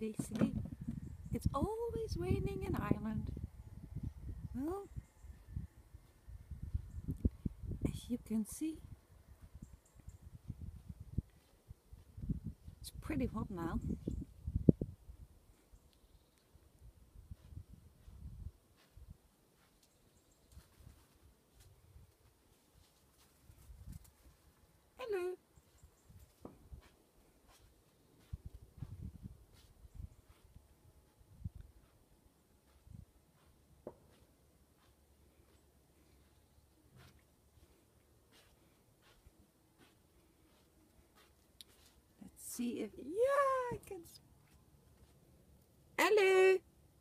they say it's always raining in Ireland. Well, as you can see, it's pretty hot now. Hello. Let's see if, yeah, I can. Hello.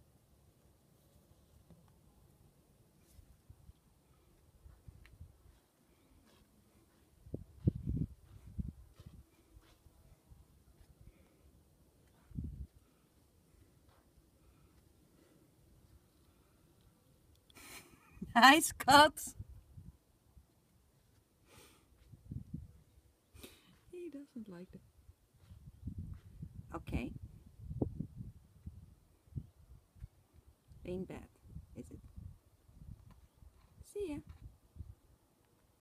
Hi, Scott. He doesn't like it.